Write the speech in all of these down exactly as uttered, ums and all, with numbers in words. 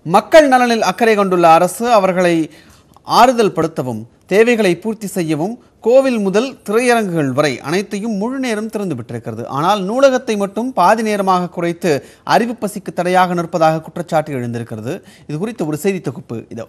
மக்கள் நலனில் அக்கறை கொண்டுள்ள அரசு அவர்களை ஆறுதல் படுத்தவும் தேவைகளை பூர்த்தி செய்யவும் கோவில் முதல் திரையரங்குகள் வரை அனைத்தையும் முழு நேரம் திறந்து விட்டிருக்கிறது. ஆனால் நூலகத்தை மட்டும் பாதி நேரமாக குறைத்து அறிவு பசிக்கு தடையாக நிற்பதாக குற்றச்சாட்டு எழுந்திருக்கிறது. இது குறித்த ஒரு செய்தி தொகுப்பு இதோ.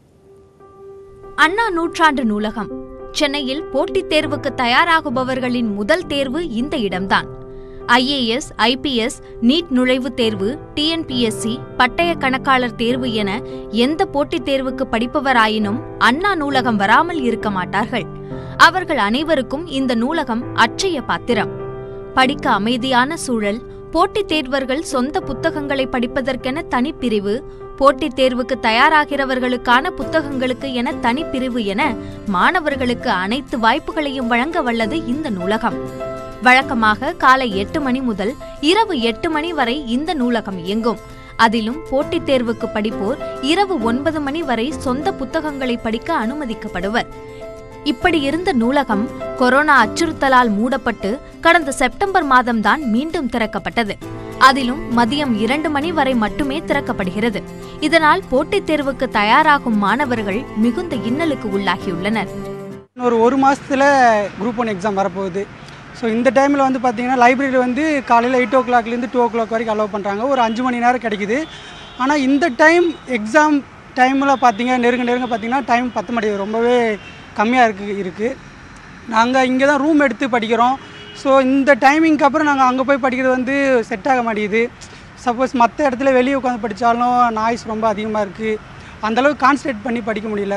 அண்ணா நூற்றாண்டு நூலகம் சென்னையில் போட்டித் தேர்வுக்கு தயாராகுபவர்களின் முதல் தேர்வு இந்த இடம்தான். ஐஏஎஸ், ஐபிஎஸ், நீட் நுழைவுத் தேர்வு, டிஎன்பிஎஸ்சி, பட்டய கணக்காளர் தேர்வு என எந்த போட்டித் தேர்வுக்கு படிப்பவராயினும் அண்ணா நூலகம் வராமல் இருக்க மாட்டார்கள். அவர்கள் அனைவருக்கும் இந்த நூலகம் அட்சய பாத்திரம். படிக்க அமைதியான சூழல், போட்டித் தேர்வர்கள் சொந்த புத்தகங்களை படிப்பதற்கென தனிப்பிரிவு, போட்டித் தேர்வுக்கு தயாராகிறவர்களுக்கான புத்தகங்களுக்கு என தனிப்பிரிவு என மாணவர்களுக்கு அனைத்து வாய்ப்புகளையும் வழங்க வல்லது இந்த நூலகம். வழக்கமாக காலை எட்டு மணி முதல் இரவு எட்டு மணி வரை இந்த நூலகம் இயங்கும். அதிலும் போட்டித் தேர்வுக்கு படிப்போர் இரவு ஒன்பது மணி வரை சொந்த புத்தகங்களை படிக்க அனுமதிக்கப்படுவர். இப்படி இருந்த நூலகம் கொரோனா அச்சுறுத்தலால் மூடப்பட்டு கடந்த செப்டம்பர் மாதம்தான் மீண்டும் திறக்கப்பட்டது. அதிலும் மதியம் இரண்டு மணி வரை மட்டுமே திறக்கப்படுகிறது. இதனால் போட்டித் தேர்வுக்கு தயாராகும் மாணவர்கள் மிகுந்த இன்னலுக்கு உள்ளாகியுள்ளனர். ஒரு ஒரு மாதத்தில் குரூப் ஒன் எக்ஸாம் வரப்போகுது. ஸோ இந்த டைமில் வந்து பார்த்திங்கன்னா லைப்ரரி வந்து காலையில் எயிட் ஓ கிளாக்லேருந்து டூ ஓ கிளாக் வரைக்கும் அலோவ் பண்ணுறாங்க. ஒரு அஞ்சு மணி நேரம் கிடைக்குது. ஆனால் இந்த டைம் எக்ஸாம் டைமில் பார்த்திங்க நெருங்க நெருங்க பார்த்திங்கன்னா டைம் பத்து மணி ரொம்பவே கம்மியாக இருக்குது இருக்குது நாங்கள் இங்கே தான் ரூம் எடுத்து படிக்கிறோம். ஸோ இந்த டைமிங்க்கு அப்புறம் நாங்கள் அங்கே போய் படிக்கிறது வந்து செட் ஆக மாட்டேங்குது. சப்போஸ் மற்ற இடத்துல வெளியே உட்காந்து படித்தாலும் நாய்ஸ் ரொம்ப அதிகமாக இருக்குது. அந்தளவுக்கு கான்சன்ட்ரேட் பண்ணி படிக்க முடியல.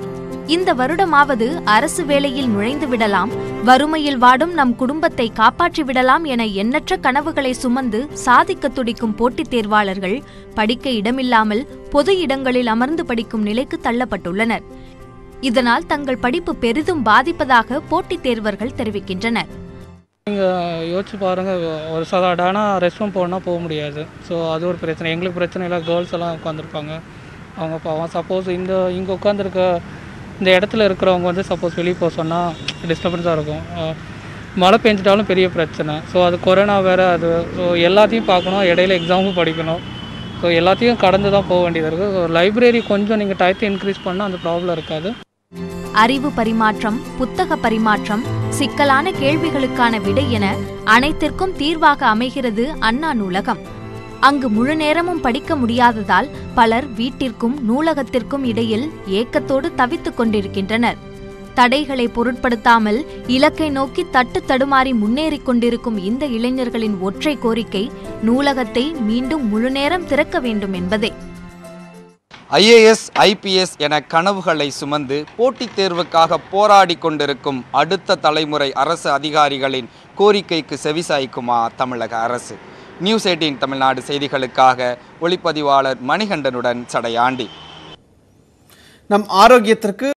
இந்த வருடமாவது அரசு வேலையில் நுழைந்து விடலாம், வறுமையில் வாடும் நம் குடும்பத்தை காப்பாற்றி விடலாம் என எண்ணற்ற கனவுகளை சுமந்து சாதிக்க துடிக்கும் போட்டித் தேர்வாளர்கள் படிக்க இடமில்லாமல் பொது இடங்களில் அமர்ந்து படிக்கும் நிலைக்கு தள்ளப்பட்டுள்ளனர். இதனால் தங்கள் படிப்பு பெரிதும் பாதிப்பதாக போட்டித் தேர்வர்கள் தெரிவிக்கின்றனர். நீங்கள் யோசிச்சு பாருங்கள், ஒரு சாதாரண ரெஸ்ட் ரூம் போகணுன்னா போக முடியாது. ஸோ அது ஒரு பிரச்சனை. எங்களுக்கு பிரச்சனை இல்லை, கேர்ள்ஸ் எல்லாம் உட்காந்துருப்பாங்க. அவங்க பாவம் சப்போஸ் இந்த இங்கே உட்காந்துருக்க இந்த இடத்துல இருக்கிறவங்க வந்து சப்போஸ் வெளியே போக சொன்னால் டிஸ்டர்பன்ஸாக இருக்கும். மழை பெஞ்சிட்டாலும் பெரிய பிரச்சனை. ஸோ அது கொரோனா வேறு. அது ஸோ எல்லாத்தையும் பார்க்கணும், இடையில எக்ஸாமும் படிக்கணும். ஸோ எல்லாத்தையும் கடந்து தான் போக வேண்டியது இருக்குது. ஸோ லைப்ரரி கொஞ்சம் நீங்கள் டயத்தை இன்க்ரீஸ் பண்ணால் அந்த ப்ராப்ளம் இருக்காது. அறிவு பரிமாற்றம், புத்தக பரிமாற்றம், சிக்கலான கேள்விகளுக்கான விடை என அனைத்திற்கும் தீர்வாக அமைகிறது அண்ணா நூலகம். அங்கு முழு நேரமும் படிக்க முடியாததால் பலர் வீட்டிற்கும் நூலகத்திற்கும் இடையில் ஏக்கத்தோடு தவித்துக் கொண்டிருக்கின்றனர். தடைகளை பொருட்படுத்தாமல் இலக்கை நோக்கி தட்டு தடுமாறி முன்னேறிக் கொண்டிருக்கும் இந்த இளைஞர்களின் ஒற்றை கோரிக்கை நூலகத்தை மீண்டும் முழு நேரம் திறக்க வேண்டும் என்பதே. ஐஏஎஸ், ஐபிஎஸ் என கனவுகளை சுமந்து போட்டித் தேர்வுக்காக போராடி கொண்டிருக்கும் அடுத்த தலைமுறை அரசு அதிகாரிகளின் கோரிக்கைக்கு செவிசாய்க்குமா தமிழக அரசு? நியூஸ் எய்ட்டீன் தமிழ்நாடு செய்திகளுக்காக ஒளிப்பதிவாளர் மணிகண்டனுடன் சடையாண்டி. நம் ஆரோக்கியத்திற்கு